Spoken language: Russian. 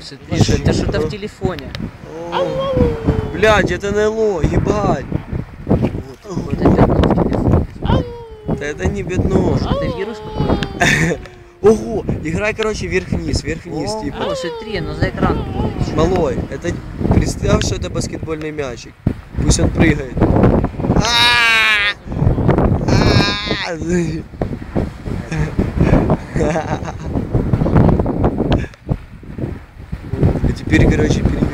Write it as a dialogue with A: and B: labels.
A: смотри, это что-то в телефоне.
B: Блядь, это НЛО, ебать.
A: Вот это пятно в телефоне.
B: Да это не бедно.
A: Это вирус какой-то.
B: Ого, играй, короче, вверх-вниз,
A: О,
B: типа.
A: смотри, оно за экран будет.
B: Малой, это представь, что это баскетбольный мячик. Пусть он прыгает. А теперь, короче,